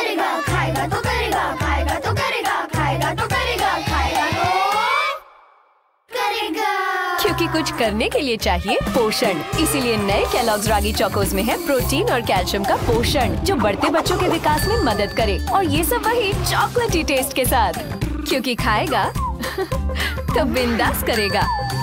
करेगा, खाएगा तो करेगा, खाएगा तो करेगा, खाएगा तो करेगा, खाएगा तो करेगा। क्योंकि कुछ करने के लिए चाहिए पोषण, इसीलिए नए केलॉग्स रागी चोकोज में है प्रोटीन और कैल्शियम का पोषण जो बढ़ते बच्चों के विकास में मदद करे। और ये सब वही चॉकलेटी टेस्ट के साथ, क्योंकि खाएगा तो बिंदास करेगा।